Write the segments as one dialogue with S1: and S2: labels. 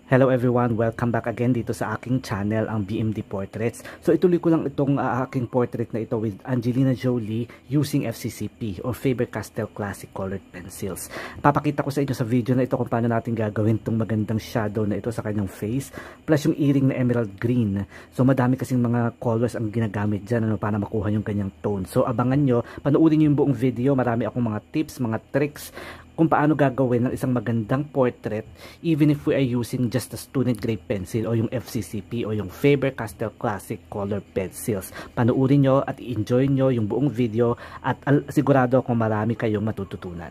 S1: Hello everyone, welcome back again dito sa aking channel, ang BMD Portraits. So ituloy ko lang itong aking portrait na ito with Angelina Jolie using FCCCP or Faber Castell Classic colored pencils. Papakita ko sa inyo sa video na ito kung paano natin gagawin itong magandang shadow na ito sa kanyang face, plus yung earring na emerald green. So madami kasing mga colors ang ginagamit dyan para makuha yung kanyang tone. So abangan nyo, panoorin nyo yung buong video, marami akong mga tips, mga tricks kung paano gagawin ng isang magandang portrait even if we are using just a student grade pencil o yung FCCP o yung Faber Castell Classic color pencils. Panoorin nyo at i-enjoy nyo yung buong video at sigurado akong marami kayong matututunan.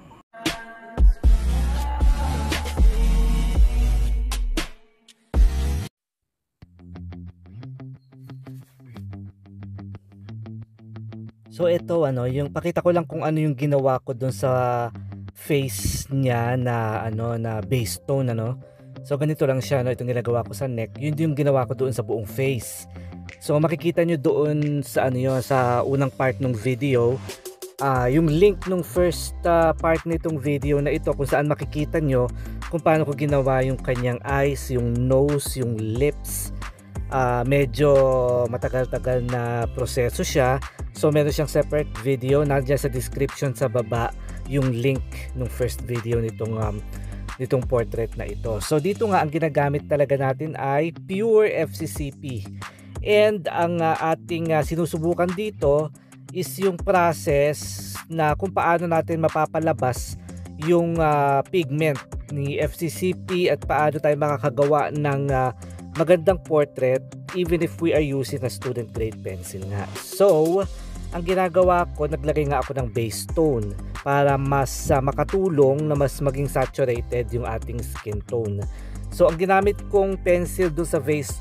S1: So ito yung pakita ko lang kung ano yung ginawa ko dun sa face niya na na base tone So ganito lang siya itong ginagawa ko sa neck. Yun yung ginawa ko doon sa buong face. So makikita nyo doon sa sa unang part ng video, yung link nung first part nitong video na ito kung saan makikita nyo kung paano ko ginawa yung kanyang eyes, yung nose, yung lips. Medyo matagal-tagal na proseso siya. So meron siyang separate video, nandiyan sa description sa baba yung link nung first video nitong portrait na ito. So dito nga ang ginagamit talaga natin ay pure FCCP. And ang ating sinusubukan dito is yung process na kung paano natin mapapalabas yung pigment ni FCCP at paano tayo makakagawa ng magandang portrait even if we are using a student grade pencil nga. So ang ginagawa ko, naglagay nga ako ng base tone para mas makatulong na mas maging saturated yung ating skin tone. So ang ginamit kong pencil doon sa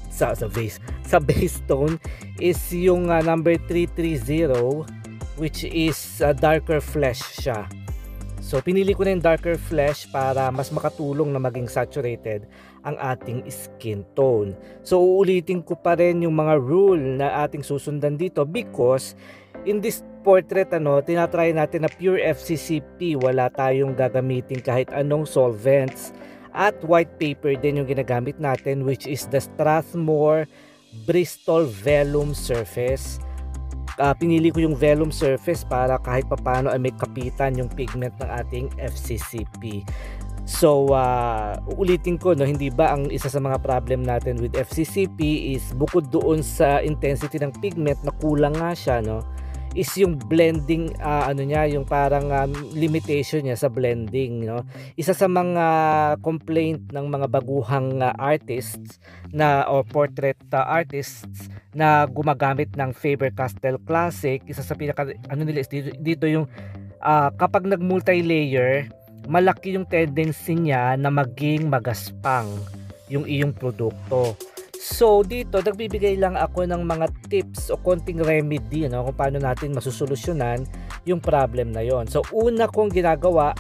S1: base tone is yung number 330, which is darker flesh siya. So pinili ko na yung darker flesh para mas makatulong na maging saturated ang ating skin tone. So uulitin ko pa rin yung mga rule na ating susundan dito because in this portrait tinatry natin na pure FCCP, wala tayong gagamitin kahit anong solvents, at white paper din yung ginagamit natin, which is the Strathmore Bristol Vellum surface. Pinili ko yung vellum surface para kahit papano ay may kapitan yung pigment ng ating FCCP. So uulitin ko hindi ba ang isa sa mga problem natin with FCCP is bukod doon sa intensity ng pigment na kulang nga siya is yung blending niya, yung parang limitation niya sa blending Isa sa mga complaint ng mga baguhang artists or portrait artists na gumagamit ng Faber Castell Classic, isa sa pinaka nila is dito yung kapag nag multi-layer, malaki yung tendency niya na maging magaspang yung iyong produkto. So dito nagbibigay lang ako ng mga tips o konting remedy kung paano natin masusolusyonan yung problem na yon. So una kong ginagawa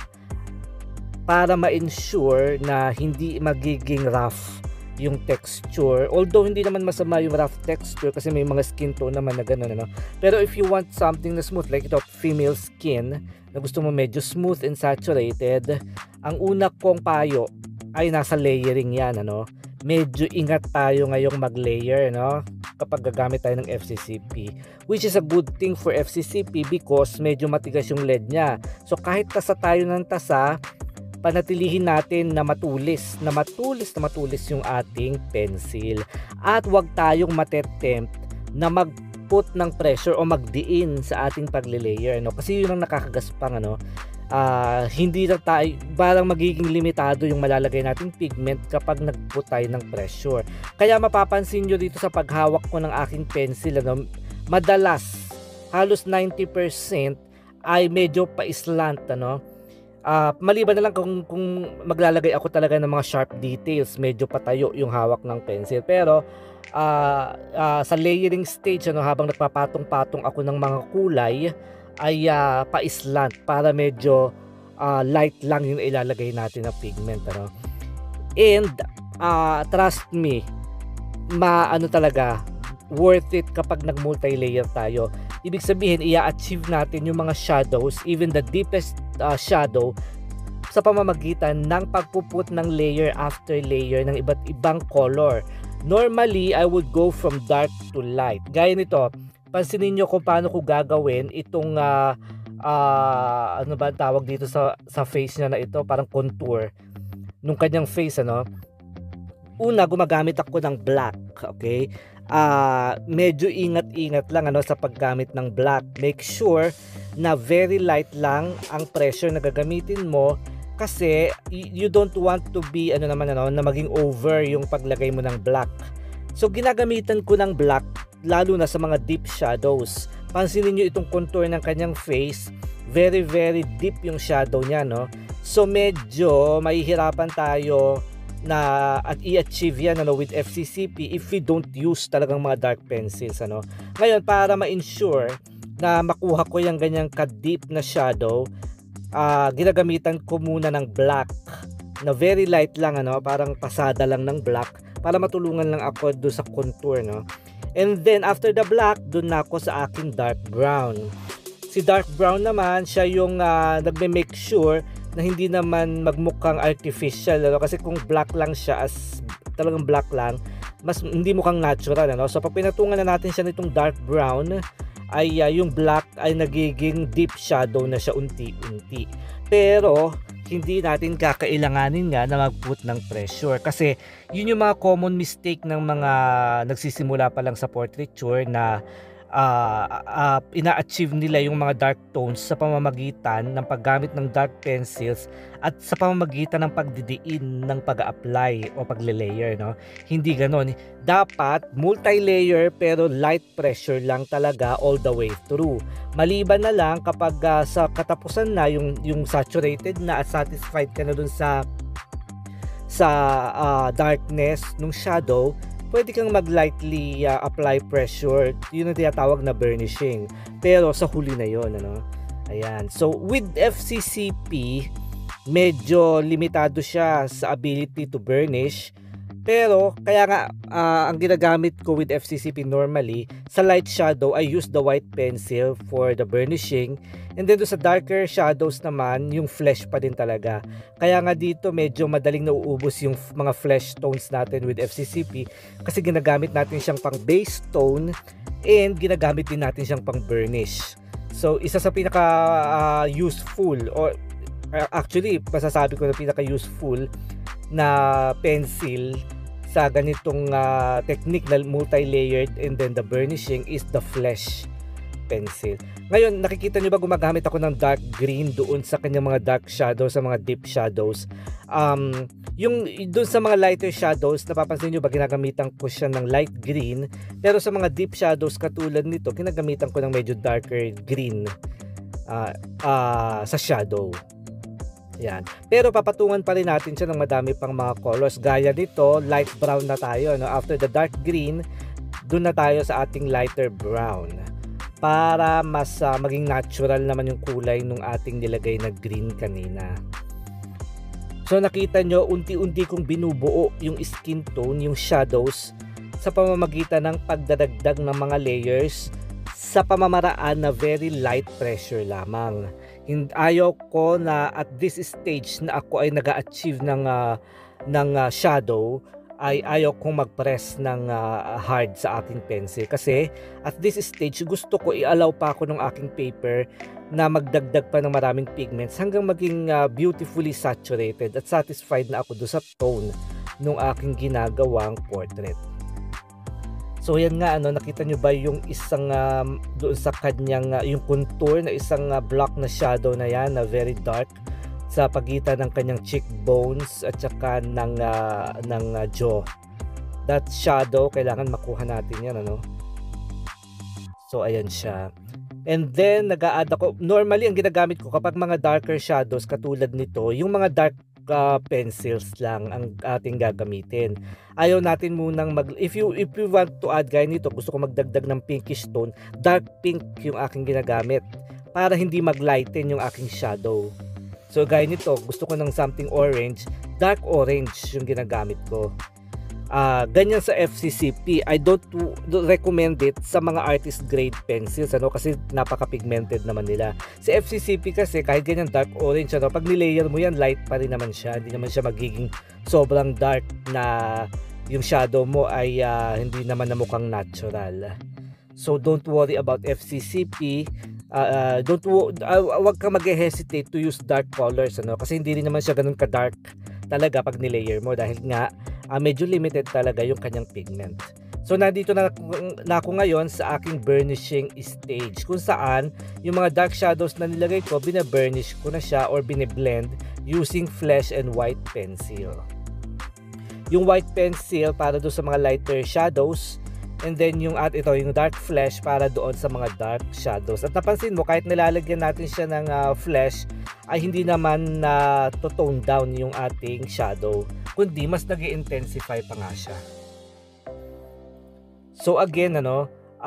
S1: para ma-ensure na hindi magiging rough yung texture, although hindi naman masama yung rough texture kasi may mga skin tone naman na gano'n pero if you want something na smooth like ito, female skin na gusto mo medyo smooth and saturated, ang una kong payo ay nasa layering yan medyo ingat tayo ngayong mag-layer kapag gagamit tayo ng FCCP, which is a good thing for FCCP because medyo matigas yung lead niya. So kahit tasa tayo ng tasa, panatilihin natin na matulis yung ating pencil, at wag tayong matetempt na mag-put ng pressure o magdiin sa ating pagle-layer kasi yun ang nakakagaspang hindi na tayo, parang magiging limitado yung malalagay nating pigment kapag nag-put tayo ng pressure. Kaya mapapansin nyo dito sa paghawak ko ng aking pencil madalas halos 90% ay medyo pa-slant maliban na lang kung maglalagay ako talaga ng mga sharp details, medyo patayo yung hawak ng pencil, pero sa layering stage habang nagpapatong-patong ako ng mga kulay ay pa-slant para medyo light lang yung ilalagay natin na pigment and trust me, talaga worth it kapag nag multi-layer tayo. Ibig sabihin i-achieve natin yung mga shadows, even the deepest shadow sa pamamagitan ng pagpuput ng layer after layer ng iba't ibang color. Normally, I would go from dark to light. Gaya nito, pansinin nyo kung paano ko gagawin itong ano ba tawag dito sa face niya na ito, parang contour nung kanyang face, ano. Una, gumagamit ako ng black, okay? Medyo ingat-ingat lang, ano, sa paggamit ng black. Make sure na very light lang ang pressure na gagamitin mo, kasi you don't want to be na maging over yung paglagay mo ng black. So ginagamitan ko ng black lalo na sa mga deep shadows. Pansinin niyo itong contour ng kanyang face, very deep yung shadow niya, no? So medyo mahihirapan tayo na at i-achieve yan, ano, with FCCP if we don't use talagang mga dark pencils, ano. Ngayon, para ma-ensure na makuha ko yung ganyang ka-deep na shadow, ginagamitan ko muna ng black na very light lang, ano, parang pasada lang ng black para matulungan lang ako doon sa contour, no. And then after the black, doon na ako sa aking dark brown. Si dark brown naman, siya yung nagme-make sure na hindi naman magmukhang artificial, ano? Kasi kung black lang siya, as talagang black lang, mas hindi mukhang natural, ano? So pag pinatungan na natin siya nitong dark brown, ay yung black ay nagiging deep shadow na siya unti-unti. Pero hindi natin kakailanganin nga na mag-put ng pressure, kasi yun yung mga common mistake ng mga nagsisimula pa lang sa portraiture, na ina-achieve nila yung mga dark tones sa pamamagitan ng paggamit ng dark pencils at sa pamamagitan ng pagdidiin ng pag-apply o pagle-layer, no? Hindi ganon. Dapat multi-layer pero light pressure lang talaga all the way through. Maliban na lang kapag sa katapusan na yung saturated na at satisfied ka na dun sa darkness ng shadow, pwede kang mag-lightly apply pressure. Yun ang tinatawag na burnishing. Pero sa huli na yon, ano? Ayan. So with FCCP, medyo limitado siya sa ability to burnish. Pero kaya nga ang ginagamit ko with FCCP normally, sa light shadow, I use the white pencil for the burnishing. And then sa darker shadows naman, yung flesh pa din talaga. Kaya nga dito medyo madaling nauubos yung mga flesh tones natin with FCCP, kasi ginagamit natin siyang pang base tone and ginagamit din natin siyang pang burnish. So isa sa pinaka useful, or actually masasabi ko na pinaka useful na pencil sa ganitong technique na multi-layered and then the burnishing is the flesh pencil. Ngayon, nakikita nyo ba gumagamit ako ng dark green doon sa kanyang mga dark shadows, sa mga deep shadows. Yung doon sa mga lighter shadows, napapansin nyo ba ginagamitan ko siya ng light green, pero sa mga deep shadows katulad nito, ginagamitan ko ng medyo darker green sa shadow. Yan. Pero papatungan pa rin natin siya ng madami pang mga colors. Gaya dito, light brown na tayo, no? After the dark green, doon na tayo sa ating lighter brown, para mas maging natural naman yung kulay nung ating nilagay na green kanina. So nakita nyo, unti-unti kong binubuo yung skin tone, yung shadows, sa pamamagitan ng pagdadagdag ng mga layers sa pamamaraan na very light pressure lamang. Ayaw ko na at this stage na ako ay nag-achieve ng shadow, ay ayaw kong mag-press ng hard sa aking pencil, kasi at this stage gusto ko i-allow pa ako ng aking paper na magdagdag pa ng maraming pigments hanggang maging beautifully saturated at satisfied na ako doon sa tone ng aking ginagawang portrait. So yan nga, ano, nakita nyo ba yung isang doon sa kanyang yung contour na isang block na shadow na yan na very dark sa pagitan ng kanyang cheekbones at saka ng jaw. That shadow, kailangan makuha natin yan, ano. So ayan siya. And then nag-a-add ako, normally ang ginagamit ko kapag mga darker shadows katulad nito, yung mga dark pencils lang ang ating gagamitin. Ayaw natin munang if you want to add, gaya nito, gusto ko magdagdag ng pinkish tone, dark pink yung aking ginagamit para hindi mag-lighten yung aking shadow. So gaya nito, gusto ko ng something orange, dark orange yung ginagamit ko. Ganyan sa FCCP. I don't recommend it sa mga artist grade pencils, ano, kasi napaka-pigmented naman nila. Si FCCP kasi kahit ganyan dark orange, ano, pag nilayer mo yan, light pa rin naman siya. Hindi naman siya magiging sobrang dark na yung shadow mo ay hindi naman na mukhang natural. So don't worry about FCCP. Wag ka mag-hesitate to use dark colors, ano, kasi hindi rin naman siya ganun ka-dark talaga pag nilayer mo, dahil nga medyo limited talaga yung kanyang pigment. So nandito na ako ngayon sa aking burnishing stage, kung saan yung mga dark shadows na nilagay ko, binaburnish ko na siya or biniblend using flesh and white pencil. Yung white pencil para doon sa mga lighter shadows, and then yung yung dark flesh para doon sa mga dark shadows. At napansin mo, kahit nilalagyan natin siya ng flesh, ay hindi naman na tone down yung ating shadow, kundi mas nag-intensify pa nga siya. So again, ano,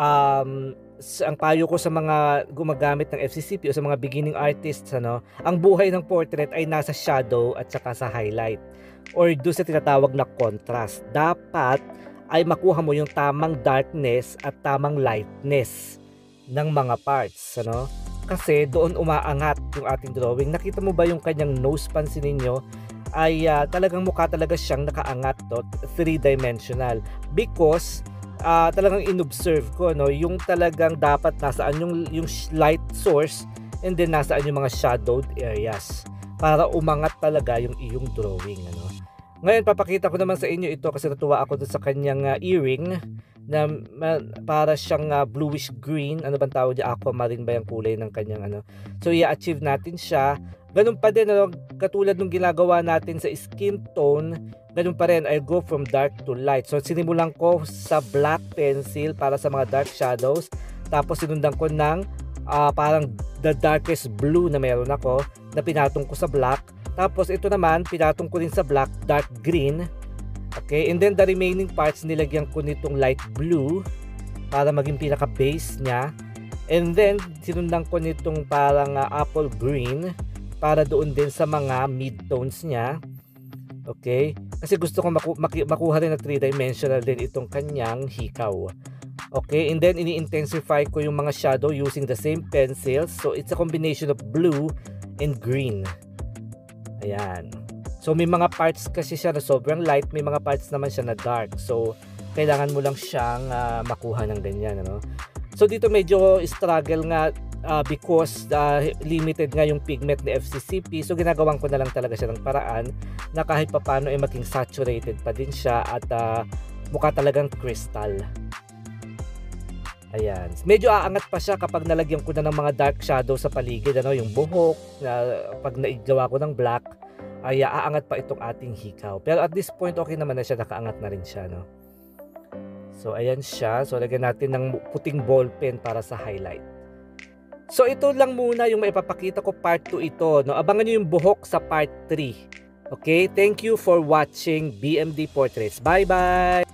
S1: ang payo ko sa mga gumagamit ng FCCP o sa mga beginning artists, ano, ang buhay ng portrait ay nasa shadow at saka sa highlight, or doon sa tinatawag na contrast. Dapat ay makuha mo yung tamang darkness at tamang lightness ng mga parts, ano? Kasi doon umaangat yung ating drawing. Nakita mo ba yung kanyang nose, pansinin nyo, ay talagang mukha talaga siyang nakaangat, to, 3-dimensional, because talagang inobserve ko, no, yung talagang dapat nasaan yung light source, and then nasaan yung mga shadowed areas para umangat talaga yung iyong drawing, ano. Ngayon papakita ko naman sa inyo ito kasi natuwa ako dun sa kanyang earring na para siyang bluish green. Ano bang tawag niya? Aquamarine ba yung kulay ng kanyang ano? So i-achieve natin siya. Ganun pa din, ano, katulad nung ginagawa natin sa skin tone, ganun pa rin, I go from dark to light. So sinimulan ko sa black pencil para sa mga dark shadows, tapos sinundan ko ng parang the darkest blue na meron ako na pinatong ko sa black. Tapos ito naman, pinatong ko rin sa black, dark green. Okay, and then the remaining parts nilagyan ko nitong light blue para maging pinaka base niya. And then sinundan ko nitong parang apple green para doon din sa mga mid-tones niya. Okay, kasi gusto ko makuha rin na 3-dimensional din itong kanyang hikaw. Okay, and then ini-intensify ko yung mga shadow using the same pencils. So it's a combination of blue and green. Ayan. So may mga parts kasi siya na sobrang light, may mga parts naman siya na dark. So kailangan mo lang siyang makuha ng ganyan, ano. So dito medyo struggle nga because limited nga yung pigment ni FCCP. So ginagawan ko na lang talaga siya ng paraan na kahit papano ay maging saturated pa din siya at mukha talagang crystal. Ayan. Medyo aangat pa siya kapag nalagyan ko na ng mga dark shadow sa paligid, ano, yung buhok, pag naigawa ko ng black, ay aangat pa itong ating hikaw. Pero at this point, okay naman na siya, nakaangat na rin siya, no? So, ayan siya. So, lagyan natin ng puting ball pen para sa highlight. So, ito lang muna yung maipapakita ko, part 2 ito, no? Abangan nyo yung buhok sa part 3. Okay? Thank you for watching BMD Portraits. Bye-bye!